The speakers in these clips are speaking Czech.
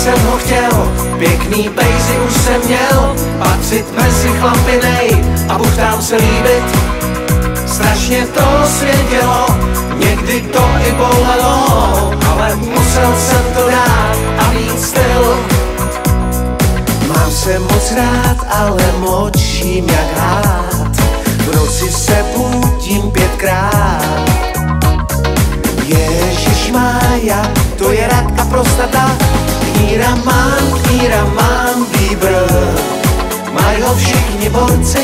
jsem ho chtěl, pěkný bejzy už jsem měl, patřit mezi chlapinej a buchtám se líbit. Strašně to svědělo, někdy to i bolelo, ale musel jsem to dát a mít styl. Mám se moc rád, ale močím jak hád, v noci se budím 5krát. Ježišmája, to je rak a prostata, kníra mám výbr, mají ho všichni borci.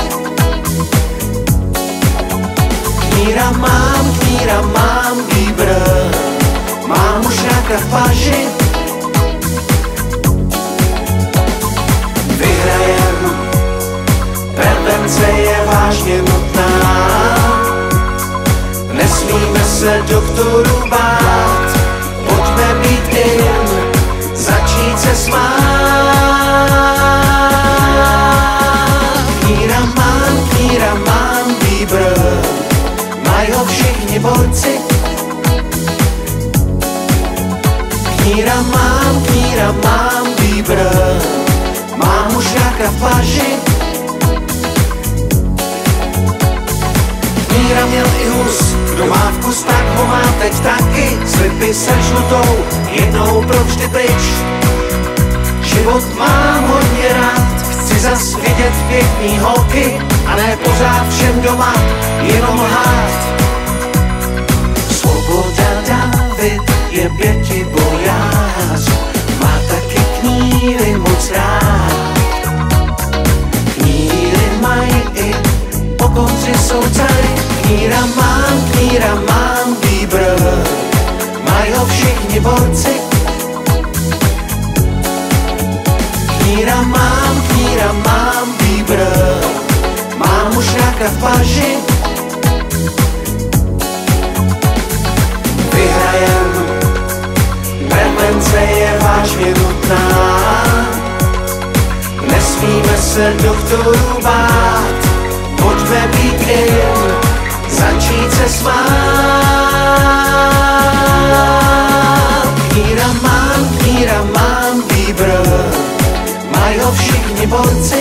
Kníra mám výbr, mám už nějaká v paži. Vyhrajem, prevence je vážně nutná, nesmíme se doktorů bát, pojďme být in, začít se smát. Kníra mám výbr, mají ho všichni borci. Kníra mám výbr, mám už nějaká v paži. Kníra měl i hus, kdo má vkus, tak ho má teď taky. Slipy se žlutou, jednou provždy pryč. Život mám hodně rád, chci zas vidět pěkný holky a ne pořád všem doma jenom lhát. Svoboda David je pětibojář, má taky kníry moc rád. Kníry mají i po konci jsou cary. Kníra mám výbr, mají ho všichni borci. Kníra mám výbr, mám už nějaká v paži. Vyhrajem, prevence je vážně nutná, nesmíme se doktorů bát, pojďme být in, začít se smát. Kníra mám výbr, mají ho všichni borci.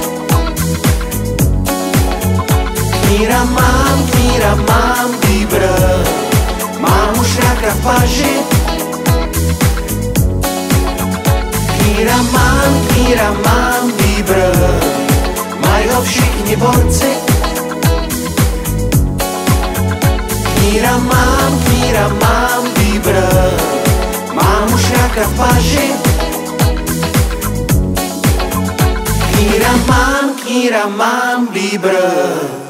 Kníra mám výbr, mám už nějaká v paži. Kníra mám výbr, mají ho všichni borci. Kníra mám výbr, mám už nějaká v paži. Kníra mám výbr.